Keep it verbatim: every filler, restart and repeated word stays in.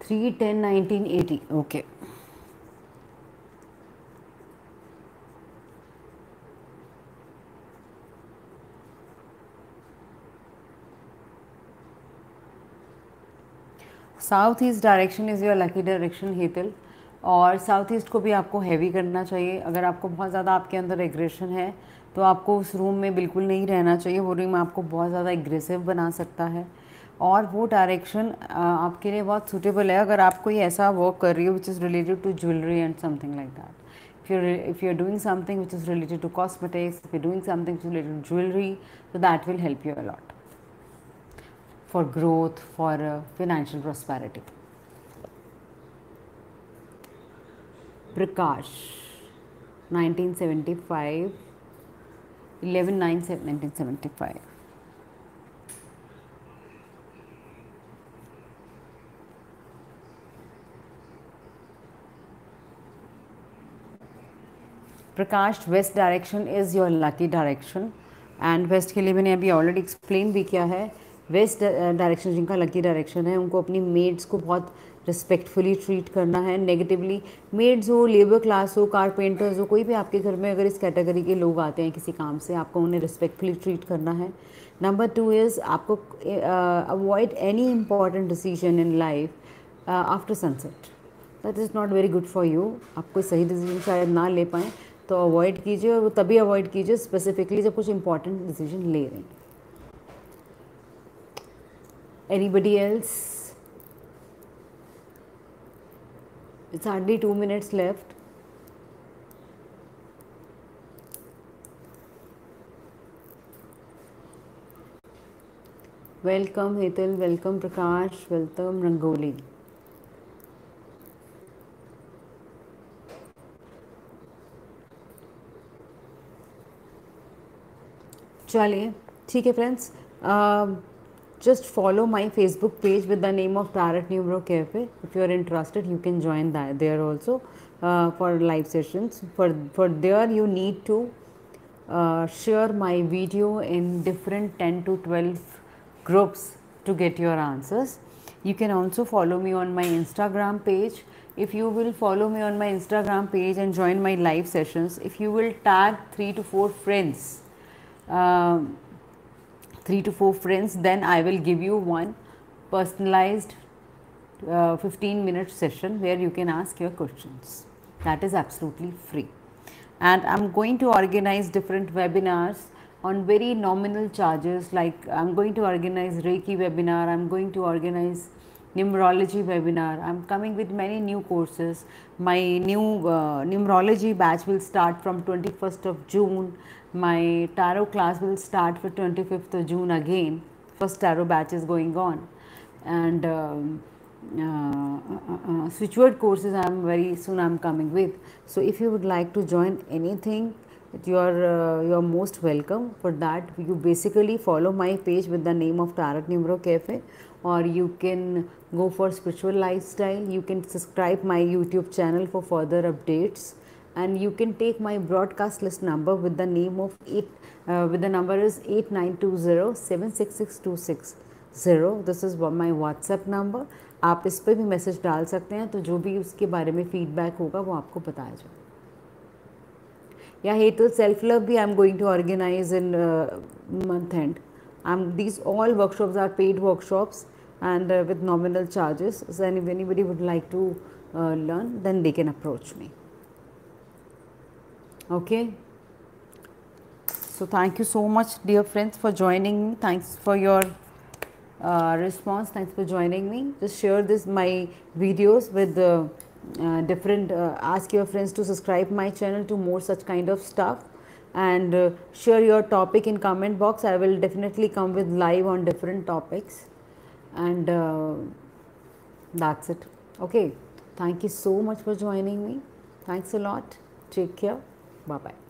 Three ten nineteen eighty, okay. South east direction is your lucky direction Hetal, और south east को भी आपको heavy करना चाहिए। अगर आपको बहुत ज़्यादा आपके अंदर एग्रेशन है तो आपको उस रूम में बिल्कुल नहीं रहना चाहिए, वो रूम आपको बहुत ज़्यादा एग्रेसिव बना सकता है। और वो डायरेक्शन आपके लिए बहुत सूटेबल है अगर आप कोई ऐसा वर्क कर रही हो which is related to jewellery and something like that. if you're if you're doing something which is related to cosmetics, if you're doing something which is related to jewelry, so that will help you a lot for growth, for uh, financial prosperity. Prakash, nineteen seventy-five, eleven nine nineteen seventy-five. Prakash, west direction is your lucky direction, and west के लिए मैंने अभी already explain भी किया है। West direction जिनका lucky direction है उनको अपनी मेड्स को बहुत रिस्पेक्टफुली ट्रीट करना है। नेगेटिवली मेड्स हो, लेबर क्लास हो, कारपेंटर्स हो, कोई भी आपके घर में अगर इस कैटेगरी के लोग आते हैं किसी काम से, आपको उन्हें रिस्पेक्टफुली ट्रीट करना है। नंबर टू इज़ आपको avoid any important decision in life after sunset, that is not very good for you. आप कोई सही डिसीजन शायद ना ले पाएँ तो अवॉइड कीजिए, और वो तभी अवॉइड कीजिए स्पेसिफिकली जब कुछ इंपॉर्टेंट डिसीजन ले रहे हैं। Anybody else? It's hardly two minutes left. Welcome Hetal, welcome Prakash, welcome Rangoli. चलिए ठीक है friends, just follow my Facebook page with the name of Tarot Numero Cafe. If you are interested, you can join that there also uh, for live sessions. For for there you need to uh, share my video in different ten to twelve groups to get your answers. You can also follow me on my Instagram page. If you will follow me on my Instagram page and join my live sessions, if you will tag three to four friends, um, three to four friends, then I will give you one personalized uh, fifteen minute session where you can ask your questions. That is absolutely free. And I'm going to organize different webinars on very nominal charges, like I'm going to organize Reiki webinar, I'm going to organize numerology webinar. I'm coming with many new courses. My new uh, numerology batch will start from twenty-first of June. My tarot class will start for twenty-fifth of June again. First tarot batch is going on, and um, uh, uh, uh, switch word courses I'm very soon I'm coming with. So if you would like to join anything, you are uh, you are most welcome. For that, you basically follow my page with the name of Tarot Numero Cafe, or you can go for spiritual lifestyle. You can subscribe my YouTube channel for further updates, and you can take my broadcast list number with the name of eight uh, with the number is eight nine two zero seven six six two six zero. This is my WhatsApp number. आप इस पर भी message डाल सकते हैं, तो जो भी उसके बारे में फीडबैक होगा वो आपको बताया जाए। या हेतल सेल्फ लव भी I am going to organise in month end. I'm these all workshops are paid workshops and uh, with nominal charges. So if anybody would like to uh, learn, then they can approach me. Okay. So thank you so much, dear friends, for joining me. Thanks for your uh, response. Thanks for joining me. Just share this my videos with the uh, different. Uh, ask your friends to subscribe my channel to more such kind of stuff, and uh, share your topic in comment box. I will definitely come with live on different topics, and uh, that's it. Okay. Thank you so much for joining me. Thanks a lot. Take care. Bye bye.